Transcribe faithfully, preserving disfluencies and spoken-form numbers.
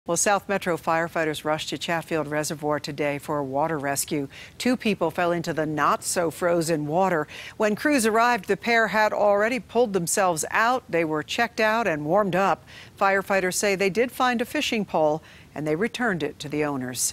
Well, South Metro firefighters rushed to Chatfield Reservoir today for a water rescue. Two people fell into the not-so-frozen water. When crews arrived, the pair had already pulled themselves out. They were checked out and warmed up. Firefighters say they did find a fishing pole, and they returned it to the owners.